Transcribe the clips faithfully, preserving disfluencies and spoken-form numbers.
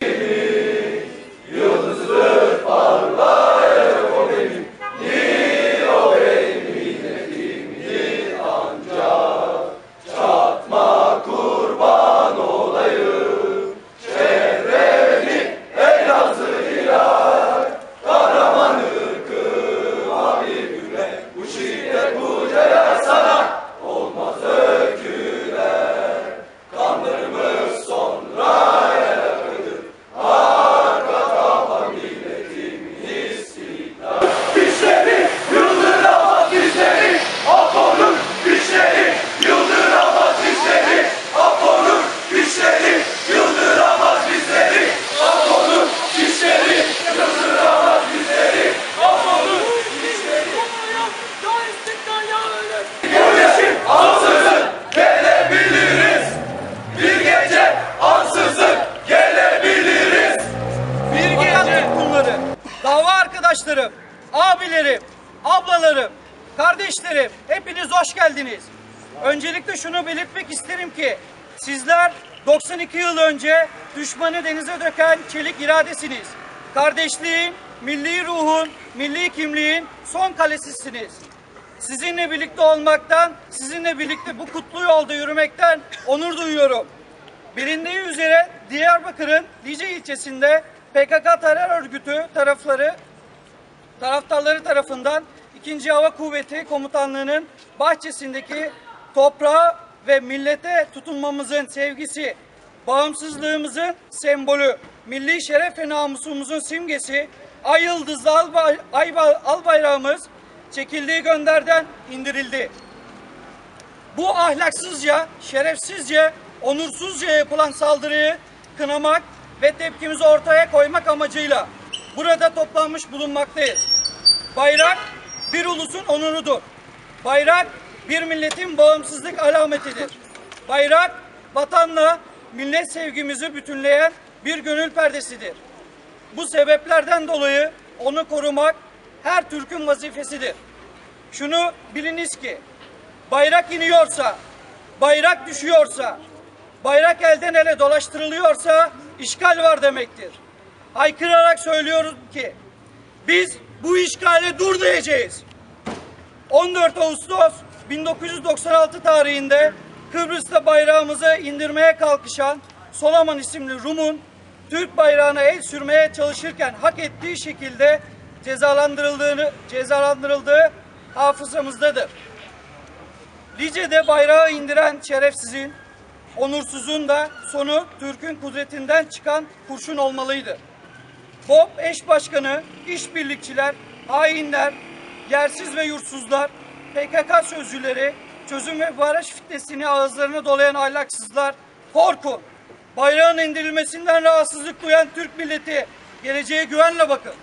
Yıldızdır parlar o benim, değil o benim milletimdir ancak. Çatma kurban olayım, çevreni Elazığ'yla, Karaman ırkıma bir güle, bu şiddet bu celal sana olmaz öyküler. Kanlarımız sonra yakıdır, arka kapan milletimin istiklal. Dişleri yıldıramaz dişleri, Apo'nun dişleri yıldıramaz dişleri, Apo'nun dişleri yıldıramaz bizleri, Apo'nun dişleri yıldıramaz bizleri, Apo'nun dişleri. Güneşin ansızın gelebiliriz, bir gece ansızın gelebiliriz. Bir gece bunları. Dava arkadaşlarım, abilerim, ablalarım, kardeşlerim, hepiniz hoş geldiniz. Öncelikle şunu belirtmek isterim ki sizler doksan iki yıl önce düşmanı denize döken çelik iradesiniz. Kardeşliğin, milli ruhun, milli kimliğin son kalesisiniz. Sizinle birlikte olmaktan, sizinle birlikte bu kutlu yolda yürümekten onur duyuyorum. Bilindiği üzere Diyarbakır'ın Lice ilçesinde P K K terör örgütü tarafları, taraftarları tarafından ikinci Hava Kuvveti Komutanlığı'nın bahçesindeki toprağa ve millete tutunmamızın sevgisi, bağımsızlığımızın sembolü, milli şeref ve namusumuzun simgesi, ay yıldızlı albay, ay, al bayrağımız çekildiği gönderden indirildi. Bu ahlaksızca, şerefsizce, onursuzca yapılan saldırıyı kınamak ve tepkimizi ortaya koymak amacıyla burada toplanmış bulunmaktayız. Bayrak bir ulusun onurudur. Bayrak bir milletin bağımsızlık alametidir. Bayrak vatanla millet sevgimizi bütünleyen bir gönül perdesidir. Bu sebeplerden dolayı onu korumak her Türk'ün vazifesidir. Şunu biliniz ki bayrak iniyorsa, bayrak düşüyorsa, bayrak elden ele dolaştırılıyorsa işgal var demektir. Haykırarak söylüyoruz ki biz bu işgale dur diyeceğiz. on dört Ağustos bin dokuz yüz doksan altı tarihinde Kıbrıs'ta bayrağımızı indirmeye kalkışan Solaman isimli Rum'un Türk bayrağına el sürmeye çalışırken hak ettiği şekilde cezalandırıldığını cezalandırıldığı hafızamızdadır. Lice'de bayrağı indiren şerefsizin, onursuzun da sonu Türk'ün kudretinden çıkan kurşun olmalıydı. BOP eş başkanı, işbirlikçiler, hainler, yersiz ve yurtsuzlar, P K K sözcüleri, çözüm ve barış fitnesini ağızlarına dolayan ahlaksızlar, korkun. Bayrağın indirilmesinden rahatsızlık duyan Türk milleti geleceğe güvenle bakın.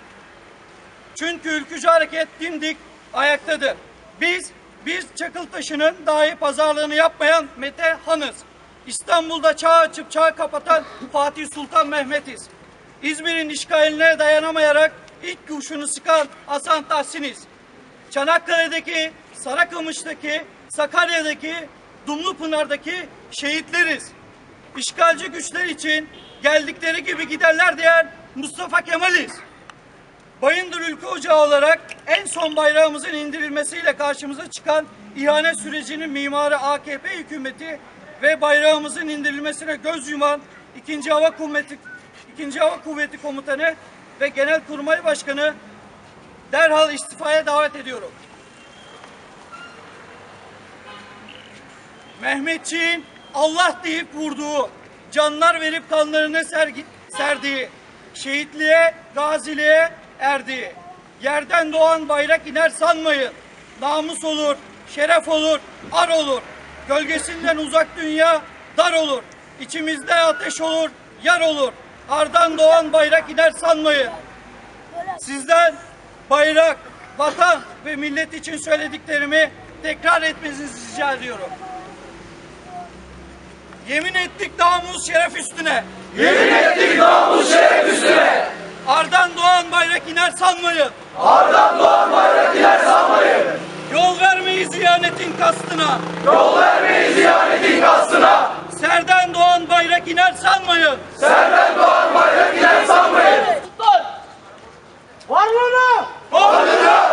Çünkü ülkücü hareket dimdik ayaktadır. Biz, biz Çakıltaşı'nın dahi pazarlığını yapmayan Mete Han'ız. İstanbul'da çağ açıp çağ kapatan Fatih Sultan Mehmet'iz. İzmir'in işgaline dayanamayarak ilk kurşunu sıkan Hasan Tahsin'iz. Çanakkale'deki, Sarıkamış'taki, Sakarya'daki, Dumlupınar'daki şehitleriz. İşgalci güçler için geldikleri gibi giderler diyen Mustafa Kemal'iz. Bayındır ülke ocağı olarak en son bayrağımızın indirilmesiyle karşımıza çıkan ihanet sürecinin mimarı A K P hükümeti ve bayrağımızın indirilmesine göz yuman ikinci Hava Kuvveti ikinci Hava Kuvveti Komutanı ve Genelkurmay Başkanı derhal istifaya davet ediyorum. Mehmetçiğin Allah deyip vurduğu, canlar verip kanlarını sergi, serdiği, şehitliğe, gaziliğe erdiği, yerden doğan bayrak iner sanmayın. Namus olur, şeref olur, ar olur. Gölgesinden uzak dünya dar olur. İçimizde ateş olur, yar olur. Ardan doğan bayrak iner sanmayın. Sizden bayrak, vatan ve millet için söylediklerimi tekrar etmenizi rica ediyorum. Yemin ettik namus şeref üstüne. Yemin ettik namus şeref üstüne. Ardan doğan bayrak iner sanmayın. Ardan doğan bayrak iner sanmayın. Yol vermeyiz ihanetin kastına. Yol vermeyiz ihanetin kastına. Sen serden doğan bayrak iner sanmayın. Serden doğan bayrak iner sanmayın. Varlığına, Varlığına,